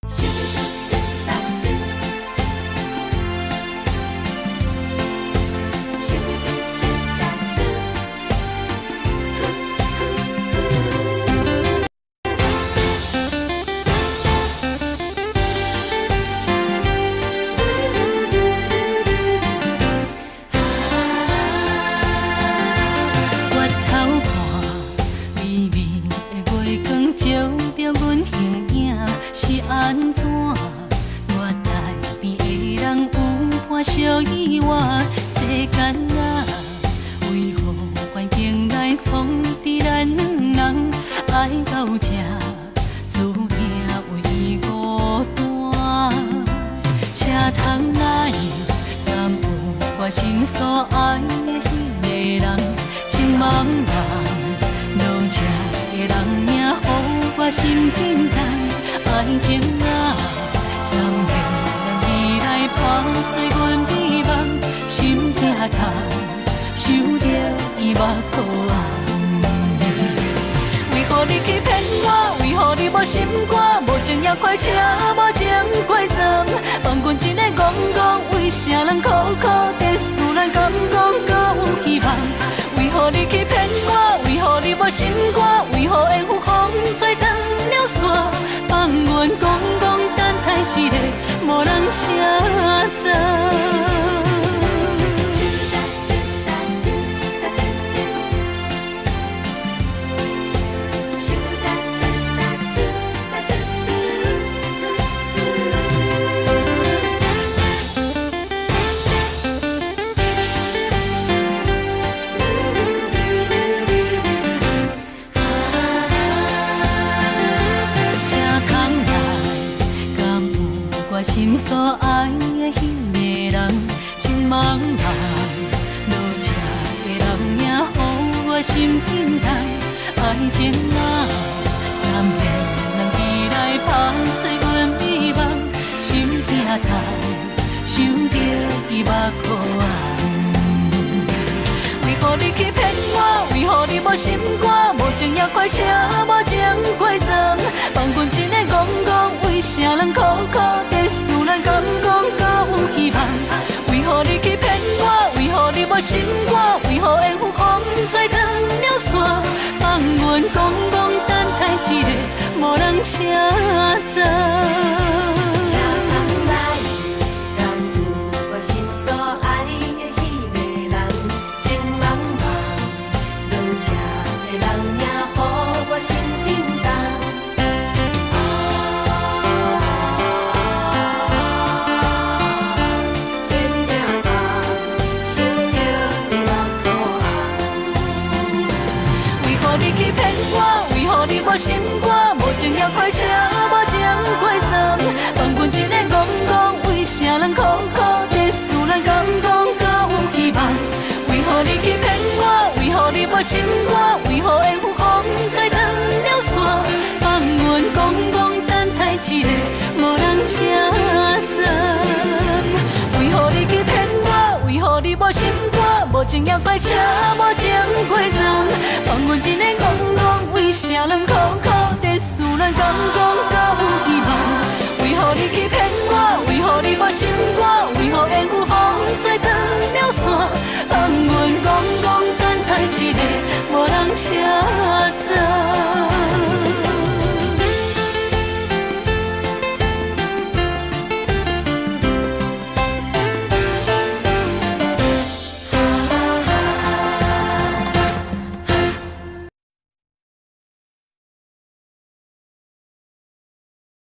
小意外，世间啊，为何环境来创治咱两人爱到这，注定为孤单。车窗来，敢有我心所爱的迄个人？情茫茫，落车的人影，予我心紧张。爱情啊，三年。拍碎阮美梦，心痛痛，想着伊目眶红。为何你欺骗我？为何你无心肝？无情也怪车，无情怪责。放阮一个戆戆，为啥人苦苦地思咱敢讲搁有希望？为何你欺骗我？为何你无心肝？为何缘负风吹断了线？放阮戆戆等待一个无人车座。我心所爱的迄个人，情茫茫，落车的人影，予我心紧张。爱情啊，三遍人伊来拍碎阮美梦，心痛痛，想着伊目眶红。为何你欺骗我？为何你无心肝？无情也怪车，无情怪责。放阮一个戆戆，为啥人苦苦地思咱敢讲搁有希望？为何你欺骗我？为何你无心肝？为何缘负风吹断了线？放阮戆戆等待一个无人车座。心紧张，心痛痛，想着你目眶红。为何你欺骗我？为何你无心肝？无情也怪车，无情怪责。放阮一个戆戆，为啥人苦苦地思咱敢讲搁有希望？为何你欺骗我？为何你无心肝？为何缘负风吹断了线？放阮戆戆等待一个无人车座。为何你欺骗我？为何你无心肝？无情也怪车，无情怪责。放阮一个戆戆，为啥人苦苦地思咱敢讲搁有希望？为何你欺骗我？为何你无心肝？为何缘负风吹断了线？放阮戆戆等待一个无人车